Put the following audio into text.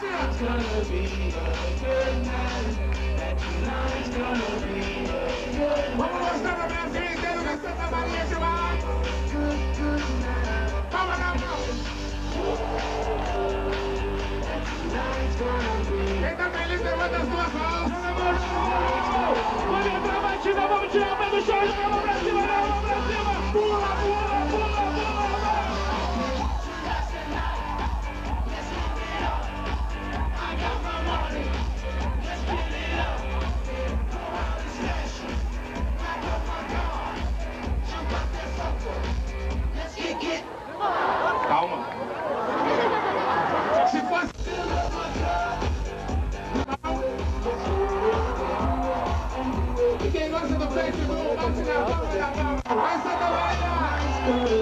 Vamos mostrar pra Brasil inteiro que Santa Maria de lá. Palma na mão. Quem tá feliz, levanta as duas mãos. Vamos entrar a batida, vamos tirar o pé do chão, joga a mão pra cima, joga a mão pra cima. Pula, pula, pula, pula. Calma. Se fosse... E quem gosta do festival, bate na palma da mão. Vai, Santa Maria!